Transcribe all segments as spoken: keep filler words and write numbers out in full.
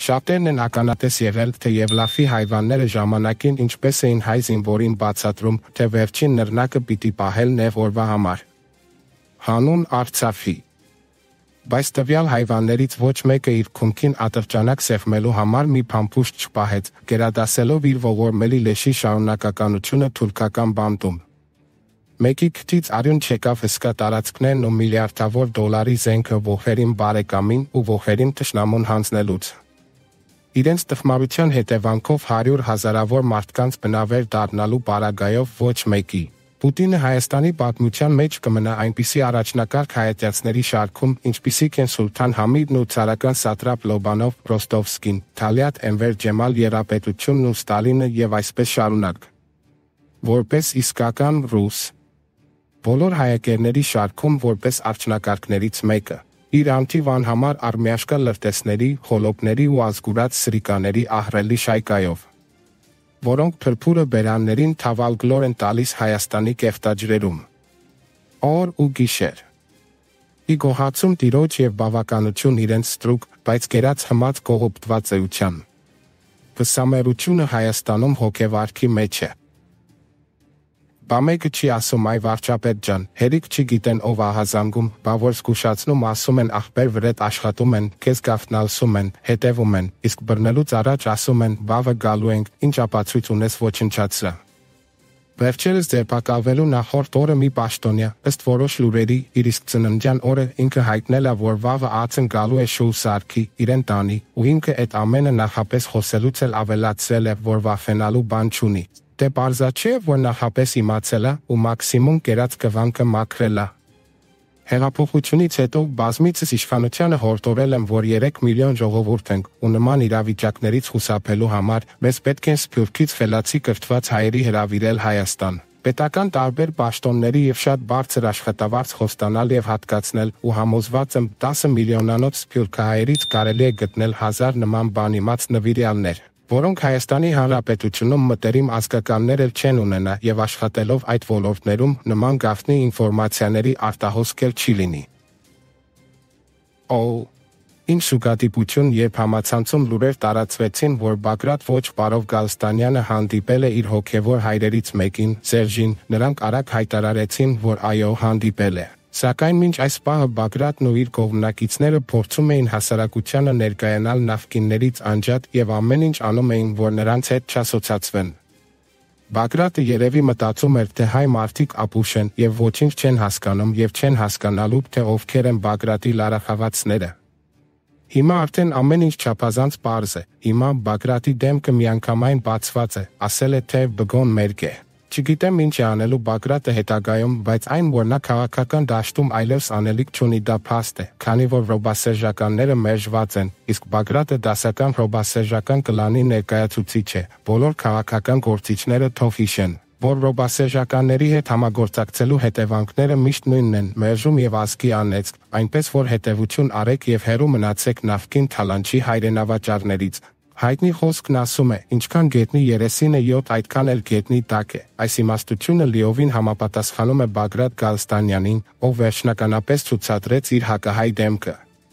Շատերն են ականատես եղել, թե Եվլաֆի հայվանները ժամանակին ինչպես էին հայ զինվորին բացատրում, թե վերջին նռնակը պիտի պահել նեղ օրվա համար։ Հանուն Արցախի։ Բայց տվյալ հայվաններից ոչ մեկը իր քունքին ատրճանակ սեղմելու համար մի փամփուշտ չպահեց, գերադասելով իր ողորմելի լեշի շարունակականությունը թուրքական բանտում։ Մեկի քթից արյուն չեկավ հսկա տարածքներն ու միլիարդավոր դոլարի զենքը ողերին բարեկամին ու ողերին թշնամուն հանձնելուց։ Իրենց տխմարության հետևանքով հարյուր հազարավոր մարդկանց բնավեր դառնալու պարագայով ոչ մեկի։ Պուտինը Հայաստանի պատմության մեջ կմնա այնպիսի առաջնակարգ հայատյացների շարքում, ինչպիսիք են Սուլթան Համիդն ու ցարական սատրապ Լոբանով Ռոստովսկին, Թալիաթ Էնվեր Ջեմալ Երապետությունն ու Ստալինը եւ այսպես շարունակ։ Որպես իսկական ռուս բոլոր հայակերների շարքում որպես արդյնակարգներից մեկը, իր անթիվ անհամար արմիաշկա լրտեսների, խոլոպների ու ազգուրած սրիկաների ահռելի շայկայով, որոնք փրփուրը բերաններին թավալգլոր են տալիս Հայաստանի կեղտաջրերում։ Օր ու գիշեր։ Ի գոհացում տիրոջ եւ բավականություն իրենց ստրուկ, բայց կերած հմած կողոպտված էության։ Վսամերությունը Հայաստանում հոգեվարքի մեջ է։ Բա մեկը չի ասում այ վարչապետ ջան, հերիք չգիտեն ով ահազանգում, բա որ զգուշացնում ասում են ախպեր վրետ աշխատում են, քեզ գավթնալսում են, հետևում են, իսկ բռնելուց առաջ ասում են բավը գալու ենք, ինչ ապացույց ունես ոչնչացրա։ Վերջերս ձերբակալվելու նախորդ օրը մի պաշտոնյա, ըստ որոշ լուրերի, իր իսկ ծննդյան օրը ինքը հայտնել է, որ վաղը ածն գալու է շուլ սարքի, իրեն տանի, ու ինքը այդ ամենը նախապես խոսելուց էլ ավելացրել է, որ վախենալու բան չունի։ Դե պարզա չէ, որ նախապես իմացել է ու մաքսիմում կերած կվանքը մաքրել է։ Հեղափոխությունից հետո բազմիցս իշխանությանը հորդորել եմ, որ երեք միլիոն ժողովուրդ ենք ու նման իրավիճակներից խուսափելու համար մեզ պետք է Սփյուռքից խելացի կրթված հայերի հրավիրել Հայաստան, պետական տարբեր պաշտոնների եւ շատ բարձր աշխատավարձ խոստանալ եւ հատկացնել ու համոզված եմ տասը միլիոնանոց սփյուռքահայերից կարելի է գտնել հազար նման բանիմաց նվիրյալներ, որոնք Հայաստանի Հանրապետությունում մտերիմ ազգականներ էլ չեն ունենա եւ աշխատելով այդ ոլորտներում նման գաղտնի ինֆորմացիաների արտահոսք էլ չի լինի։ Օ, ինչ շուկատիպություն, երբ համացանցում լուրեր տարածվեցին, որ Բագրատ ոչ պարով Գալստանյանը հանդիպել է իր հոգևոր հայրերից մեկին, Սերժին, նրանք արագ հայտարարեցին, որ այո, հանդիպել է։ Սակայն մինչ այս պահը Բագրատն ու իր կողմնակիցները փորձում էին հասարակությանը ներկայանալ նախկիններից անջատ եւ ամեն ինչ անում էին, որ նրանց հետ չասոցացվեն։ Բագրատը երևի մտածում էր, թե հայ մարդիկ ապուշ են եւ ոչինչ չեն հասկանում եւ չեն հասկանալու, թե ովքեր են Բագրատի լարախավացները։ Հիմա արդեն ամեն ինչ չափազանց պարզ է։ Հիմա Բագրատի դեմքը միանգամայն բացված է, ասել է, թե բգոն մերկ է։ Չգիտեմ ինչ է անելու Բագրատը հետագայում, բայց այն, որ նա քաղաքական դաշտում այլևս անելիք չունի, դա փաստ է, քանի որ ռոբասերժականները մերժված են, իսկ Բագրատը դասական ռոբասերժական կլանի ներկայացուցիչ է, բոլոր քաղաքական գործիչները թող հիշեն, որ ռոբասերժականների հետ համագործակցելու հետևանքները միշտ նույնն են՝ մերժում եւ ազգի անեծք, այնպես որ հետևություն արեք եւ հեռու մնացեք նախկին թալանչի հայրենավաճառներից։ Հայտնի խոսքն ասում է, ինչքան գետնի երեսին է յոթ, այդքան էլ գետնի տակ է։ Այս իմաստությունը լիովին համապատասխանում է Բագրատ Գալստանյանին, ով վերջնականապես ցուցադրեց իր հակահայ դեմքը։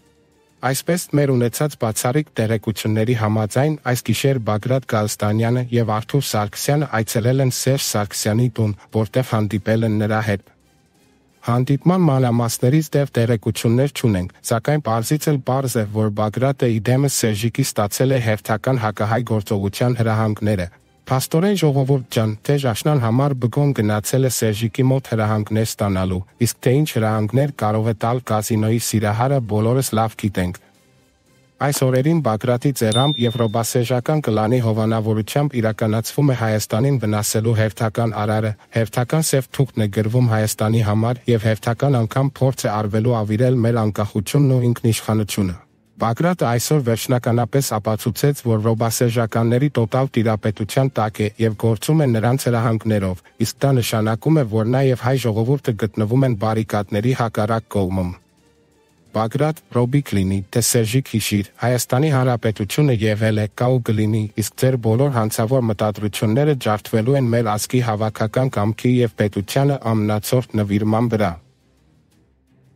Այսպես մեր ունեցած բացառիկ տեղեկությունների համաձայն այս գիշեր Բագրատ Գալստանյանը եւ Արթուր Սարգսյանը այցելել են Սերժ Սարգսյանի տուն, որտեղ հանդիպել են նրա հետ։ Հանդիպման մանրամասներից դեռ տեղեկություններ չունենք, սակայն պարզից էլ պարզ է, որ Բագրատը իդեմս Սերժիկի ստացել է հերթական հակահայ գործողության հրահանգները։ Փաստորեն ժողովուրդ ջան, թե Ժաշնան համար բգոն գնացել է Սերժիկի մոտ հրահանգներ ստանալու, իսկ թե ինչ հրահանգներ կարող է տալ կազինոյի սիրահարը, բոլորս լավ գիտենք։ Այս օրերին Բագրատի ձեռամբ եւ ռոբասերժական կլանի հովանավորությամբ իրականացվում է Հայաստանին վնասելու հերթական արարը, հերթական սև թուղթն է գրվում Հայաստանի համար եւ հերթական անգամ փորձ է արվելու ավիրել մեր անկախությունն ու ինքնիշխանությունը։ Բագրատը այսօր վերջնականապես ապացուցեց, որ ռոբասերժականների տոտալ տիրապետության տակ է եւ գործում է նրանց հրահանգներով, իսկ դա նշանակում է, որ նա եւ հայ ժողովուրդը գտնվում են բարիկադների հակառակ կողմում։ Բագրատ, Ռոբի կլինի, թե Սերժիկ հիշիր, Հայաստանի Հանրապետությունը եղել է, կա ու կլինի, իսկ ձեր բոլոր հանցավոր մտադրությունները ջարդվելու են մեր ազգի հավաքական կամքի եւ պետությանը ամնացորդ նվիրման վրա։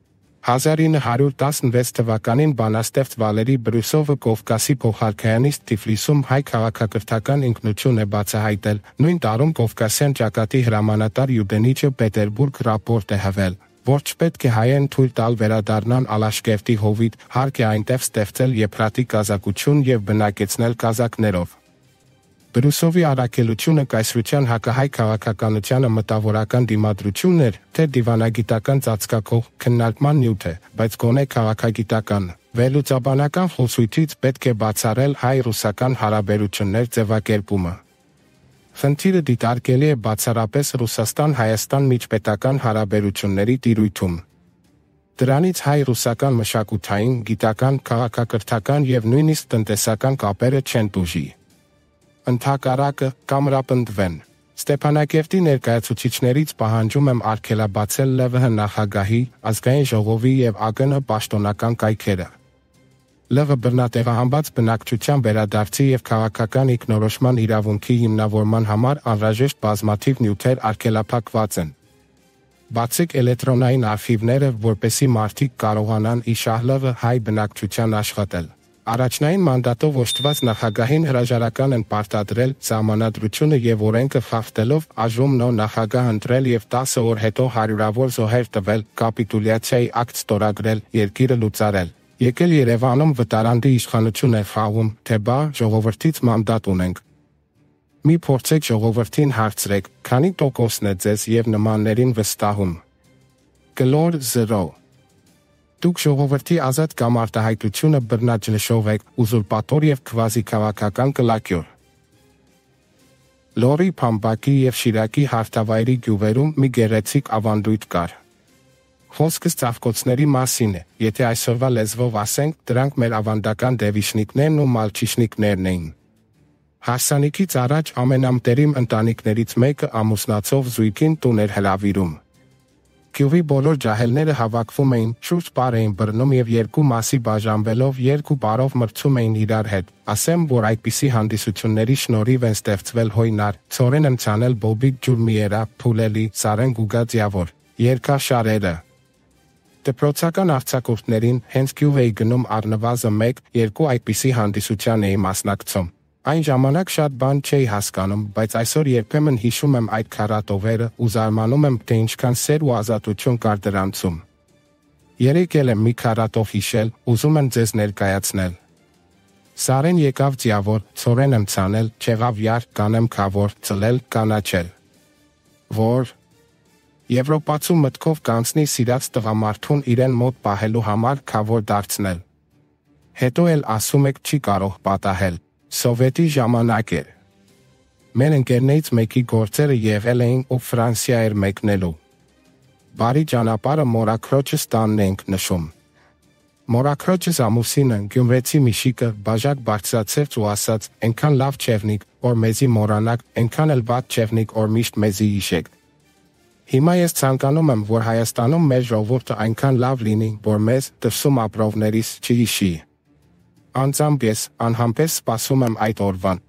հազար ինը հարյուր տասնվեց թվականին բանաստեղծ Վալերի Բրյուսովը Կովկասի փոխարքայանից Թիֆլիսում հայ քաղաքակրթական ինքնություն է բացահայտել, նույն տարում Կովկասյան ճակատի հրամանատար Յուդենիչը Պետերբուրգ ռապորտ է հղել, որ չպետք է հայերն թույլ տալ վերադառնան Ալաշկերտի հովիտ, հարկ է այնտեղ ստեղծել եփրատի կազակություն եւ բնակեցնել կազակներով։ Բրյուսովի առաքելությունը կայսրության հակահայ քաղաքականությանը մտավորական դիմադրությունն էր, թե դիվանագիտական ծածկակող քննարկման նյութ է, բայց գոնե քաղաքագիտական վերլուծաբանական խոսույթից պետք է բացառել հայ-ռուսական հարաբերություններ ձևակերպումը։ Խնդիրը դիտարկելի է բացառապես Ռուսաստան-Հայաստան միջպետական հարաբերությունների տիրույթում։ Դրանից հայ-ռուսական մշակութային, գիտական, քաղաքակրթական եւ նույնիսկ տնտեսական կապերը չեն տուժի։ Ընդհակառակը կամրապնդվեն։ Ստեփանակերտի ներկայացուցիչներից պահանջում եմ արգելաբացել Л V H նախագահի, ազգային ժողովի եւ A K N պաշտոնական կայքերը։ L V բռնատեղահանված բնակչության վերադարձի եւ քաղաքական ինքնորոշման իրավունքի հիմնավորման համար անհրաժեշտ բազմաթիվ նյութեր արգելափակված են։ Բացեք էլեկտրոնային արխիվները, որպեսզի մարդիկ կարողանան իշահ L V հայ բնակչության աշխատել։ Առաջնային մանդատով օժտված նախագահին հրաժարական են պարտադրել սահմանադրությունը եւ օրենքը խախտելով այժմ նոր նախագահ ընտրել եւ տասը օր հետո հարյուրավոր զոհեր տվել, կապիտուլյացիայի ակտ ստորագրել, երկիրը լուծարել։ Եկել Երևանում վտարանդի իշխանություն է խաղում, թե բա ժողովրդից մանդատ ունենք։ Մի փորձեք ժողովրդին հարցրեք, քանի տոկոսն է ձեզ եւ նմաններին վստահում։ Կլոր զրո։ Դուք ժողովրդի ազատ կամ արտահայտությունը բռնաճնշով եք, ուզուրպատոր եւ քվազի-քաղաքական կլակյոր։ Լորի, Փամբակի եւ Շիրակի հարթավայրի գյուղերում մի գեղեցիկ ավանդույթ կար։ Խոսքս ծաղկոցների մասին է, եթե այսօրվա լեզվով ասենք, դրանք մեր ավանդական դևիշնիկներն ու մալչիշնիկներն էին։ Հարսանիքից առաջ ամենամտերիմ ընտանիքներից մեկը ամուսնացող զույգին տուն էր հրավիրում։ Գյուղի բոլոր ջահելները հավաքվում էին, շուրջ պար էին բռնում եւ երկու մասի բաժանվելով երկու բարով մրցում էին իրար հետ։ Ասեմ, որ այդպիսի հանդիսությունների շնորհիվ են ստեղծվել Հոյնար, Ցորեն Ընցանել, Բոբիկ Ջուրմիերա, Փուլելի, Սարեն Գուգաձիավոր, Երկաշարերը։ Դպրոցական արձակուրդներին հենց գյուղ էի գնում առնվազն մեկ, երկու այդպիսի հանդիսության էի մասնակցում։ Այն ժամանակ շատ բան չէի հասկանում, բայց այսօր երբեմն հիշում եմ այդ քառատովերը ու զարմանում եմ, թե ինչքան սեր ու ազատություն կար դրանցում։ Երեկ էլ եմ մի քառատով հիշել, ուզում եմ ձեզ ներկայացնել։ Սարեն եկավ ձիավոր, Ցորեն Ընցանել, չեղավ յար, կանեմ քավոր, ծլել, կանաչել։ Որ Եվրոպացու մտքով կանցնի սիրած տղամարդուն իրեն մոտ պահելու համար քավոր դարձնել։ Հետո էլ ասում եք չի կարող պատահել։ Սովետի ժամանակ էր։ Մեր ընկերներից մեկի գործերը եղել էին ու Ֆրանսիա էր մեկնելու։ Բարի ճանապարհը Մորաքրոջս տանն ենք նշում։ Մորաքրոջս ամուսինը գյումրեցի Միշիկը բաժակ բարձրացրեց ու ասաց. «Էնքան լավ չևնիկ, որ մեզի մոռանաք, էնքան էլ վատ չևնիկ, որ միշտ մեզի հիշեք»։ Հիմա ես ցանկանում եմ, որ Հայաստանում մեր ժողովուրդը այնքան լավ լինի, որ մեզ դրսում ապրողներից չհիշի։ Անձամբ ես անհամբեր սպասում եմ այդ օրվան։